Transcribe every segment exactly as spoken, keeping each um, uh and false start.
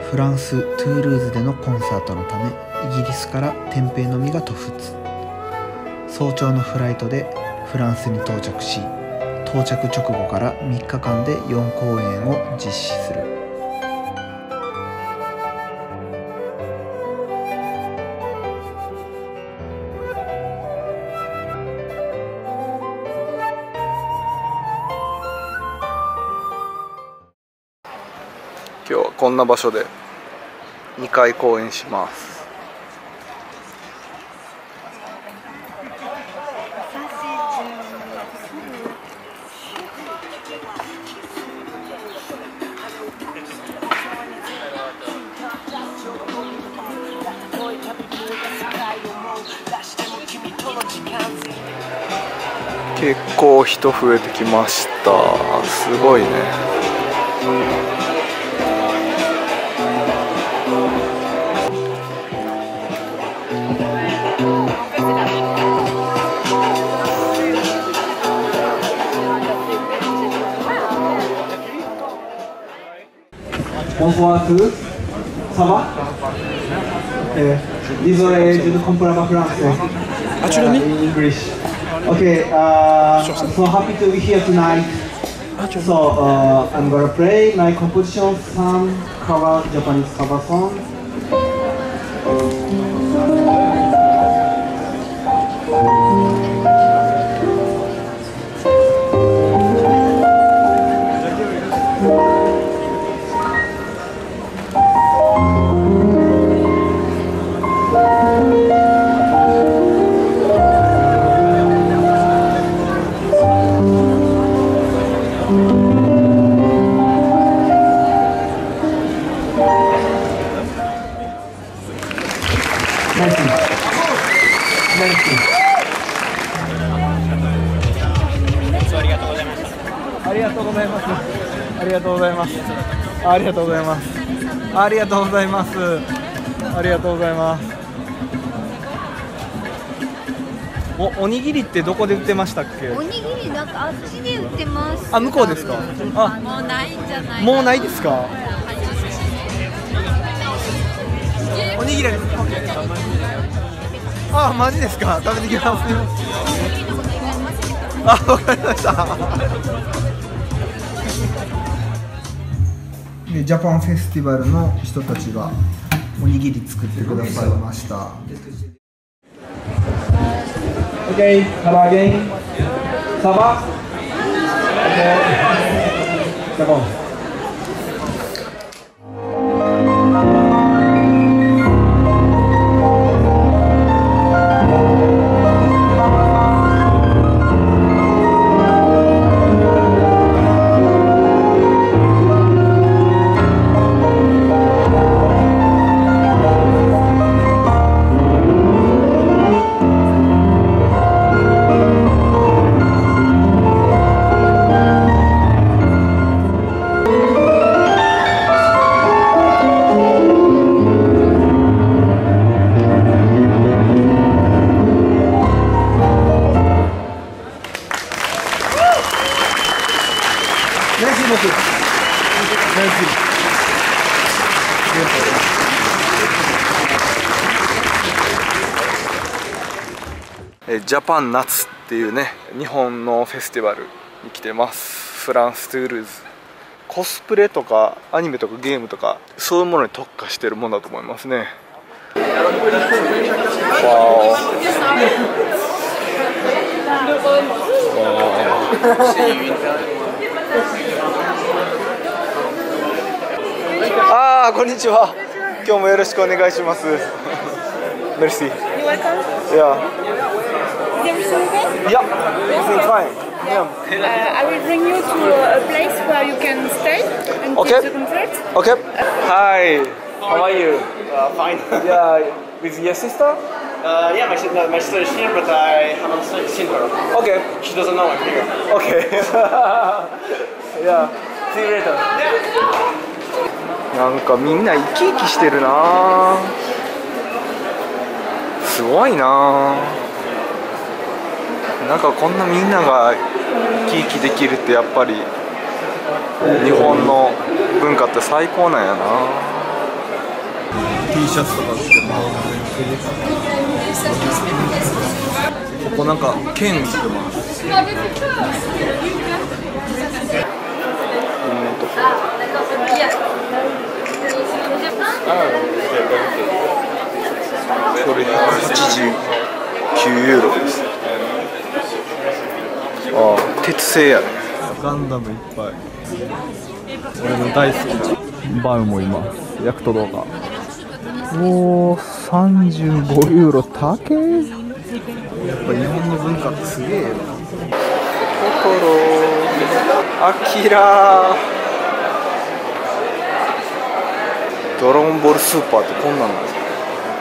フランス・トゥールーズでのコンサートのためイギリスから天平のみが渡仏。早朝のフライトでフランスに到着し、到着直後からみっかかんでよんこうえんを実施する。 今日はこんな場所でにかい公演します。結構人増えてきました。すごいね。 Bonsoir à tous, ça va? euh, Désolé, je ne comprends pas français. Ah, tu l'as mis? In English. Okay, uh, so happy to be here tonight. So uh, I'm gonna play my composition, some cover Japanese cover song. ありがとうございます。ありがとうございます。ありがとうございます。ありがとうございます。ありがとうございます。お、おにぎりってどこで売ってましたっけ？ おにぎりなんかあっちで売ってます。 あ、向こうですか？あ、 もうないんじゃない？ もうないですか？おにぎりです。あ、マジですか？食べてきます。あ、わかりました。 でジャパンフェスティバルの人たちがおにぎり作ってくださいました。 Okay, hello again. Ça va? Okay. C'est bon. Merci beaucoup. Merci. えジャパン夏っていうね、日本のフェスティバルに来てます。フランス・トゥールーズ。コスプレとかアニメとかゲームとかそういうものに特化してるものだと思いますね。わああ、こんにちは。今日もよろしくお願いします。メルシー。いや。Yeah, everything fine. Yeah. Uh, I will bring you to a place where you can stay and Okay. take the concert. Okay. Hi. How are you? Uh, fine. Yeah, with your sister? Uh, yeah, my, si- no, my sister is here, but I haven't se- seen her. Okay. She doesn't know I'm here. Okay. Yeah. See you later. なんかみんな生き生きしてるな。すごいな。なんかこんなみんなが生き生きできるってやっぱり日本の文化って最高なんやな。 T シャツとか売ってます。ここなんか剣売ってます。これひゃくはちじゅうきゅうユーロです。ああ、鉄製やね。ガンダムいっぱい。俺の大好きなバウもいます。躍動画。おお、さんじゅうごユーロ高え。やっぱ日本の文化ってすげえな。トトロ、アキラ、ドラゴンボールスーパーってこんなんなんですか。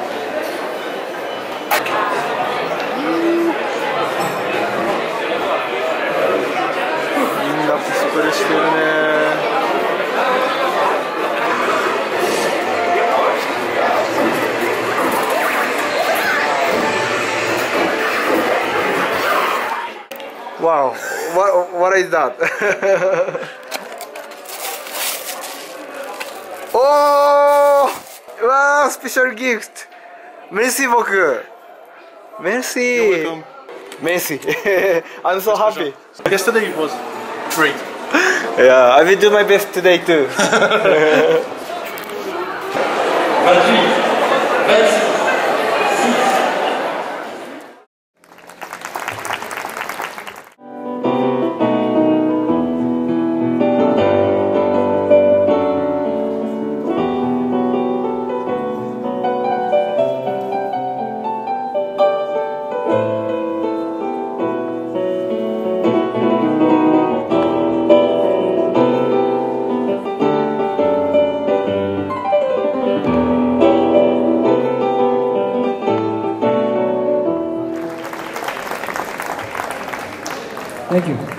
みんなコスプレしてるね。Wow, what what is that? Oh, wow, special gift. Merci beaucoup. Merci. Merci. I'm so happy. Yesterday it was great. Yeah, I will do my best today too. Thank you.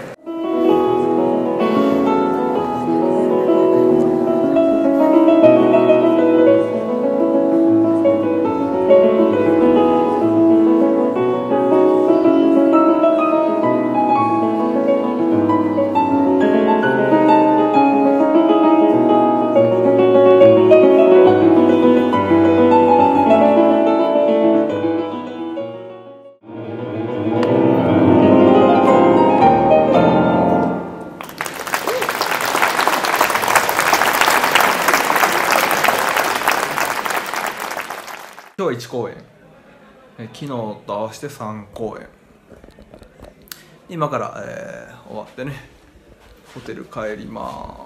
今日はいち公演、え昨日と合わせてさん公演。今から、えー、終わってね、ホテル帰ります。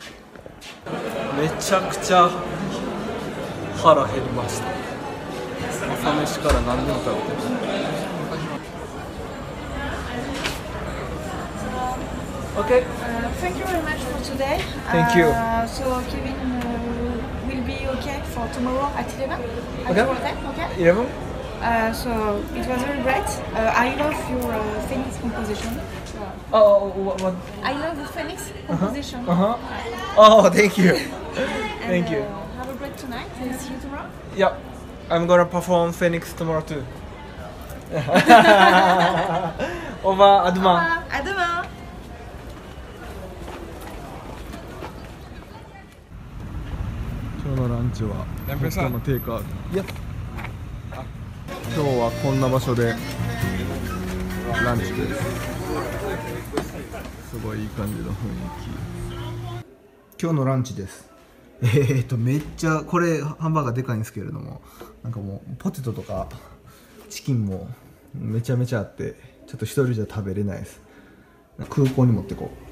めちゃくちゃ腹減りました。朝飯から何でも食べてる。Okay. Uh, thank you very much for today. Thank you. Uh, so Kevin uh, will be okay for tomorrow at eleven. At Okay. your hotel, okay? eleven? Uh, so it was very great. Uh, I love your uh, Phoenix composition. Oh, what? what? I love the Phoenix composition. Uh huh. Oh, thank you. And, Thank you. Uh, have a great tonight and see you tomorrow. Yeah, I'm gonna perform Phoenix tomorrow too. Over, Adman. Uh, à demain. 今日のランチは北海道のテイクアウト。いや、今日はこんな場所でランチです。すごいいい感じの雰囲気。今日のランチです。えー、っとめっちゃこれハンバーガーでかいんですけれども、なんかもうポテトとかチキンもめちゃめちゃあって、ちょっと一人じゃ食べれないです。空港に持ってこう。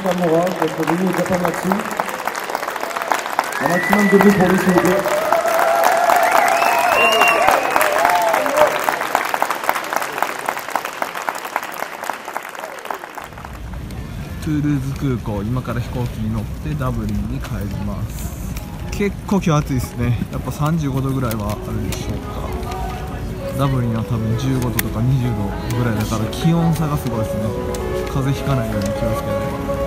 Stéphane Morin d'être venu au Japan Natsu. Un maximum de bruit pour lui, s'il vous plaît. トゥールーズ空港、今から飛行機に乗ってダブリンに帰ります。結構今日暑いですね。やっぱさんじゅうごどぐらいはあるでしょうか。ダブリンは多分じゅうごどとかにじゅうどぐらいだから気温差がすごいですね。風邪ひかないように気をつけないと。